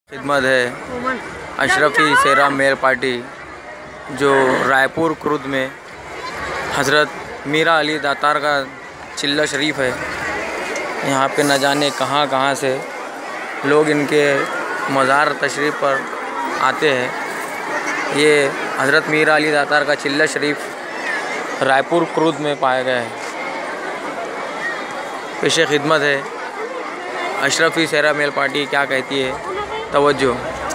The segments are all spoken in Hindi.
खिदमत है अशरफी सेरा मेल पार्टी जो रायपुर खुर्द में हज़रत मीरा अली दातार का चिल्ला शरीफ है। यहाँ पे न जाने कहाँ कहाँ से लोग इनके मज़ार तशरीफ़ पर आते हैं। ये हज़रत मीरा अली दातार का चिल्ला शरीफ रायपुर खुर्द में पाया गया है। पेशे खिदमत है अशरफी सेरा मेल पार्टी क्या कहती है, तवज्जो।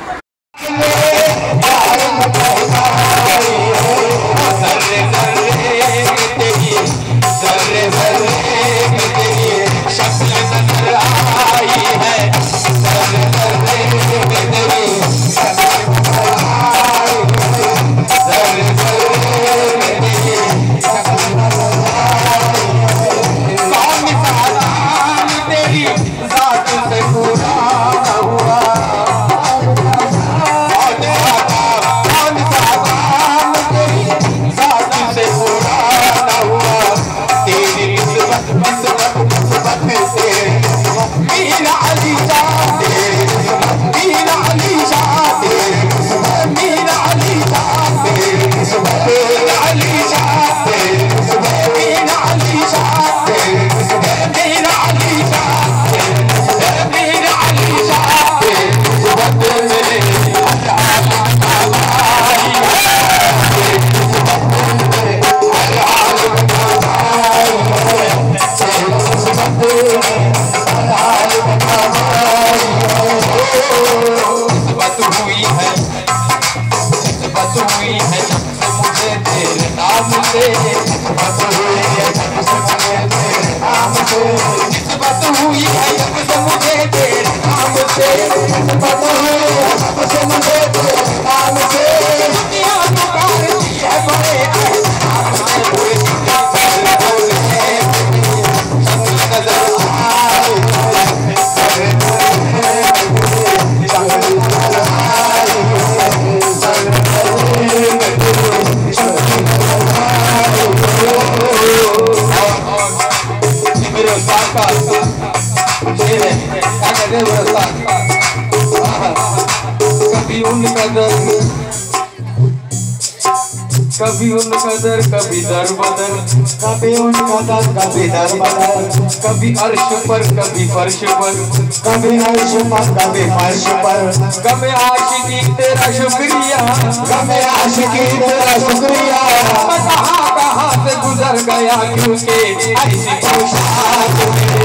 कभी उनका दर कभी दर बदर, कभी उनका दर कभी दर बदर, कभी अर्श पर कभी फर्श पर, कभी अर्श पर कभी फर्श पर, कभी आशिकी तेरा शुक्रिया, कभी आशिकी तेरा शुक्रिया। मैं कहाँ से गुजर गया क्योंकि ऐसी पोशाक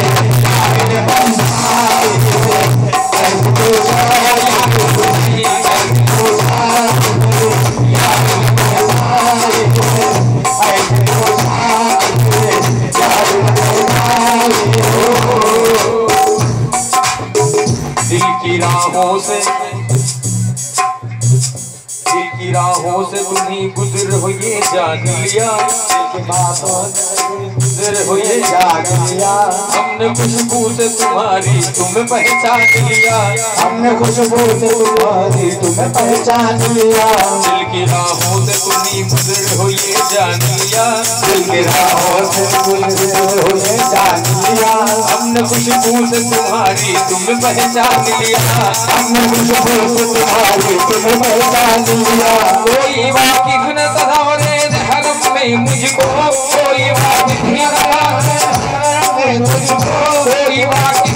दिल की राहों से तुम्ही गुजर हो ये जान लिया, गुजर हो ये जान लिया। हमने खुशबू से तुम्हारी तुम्हें पहचान लिया, हमने खुशबू से तुम्हारी तुम्हें पहचान लिया। दिल की राहों से तुम्ही गुजर हो ये जान लिया, दिल की राहों से गुजर हो ये जान लिया। हमने खुशबू से तुम्हारी तुम्हें पहचान लिया, हमने खुशबू से तुम्हारी तुम्हें पहचान लिया। कोई वाकिफ न तदावरे हरम में मुझको, कोई वाकिफ न तदावरे हरम में मुझको, कोई वाकिफ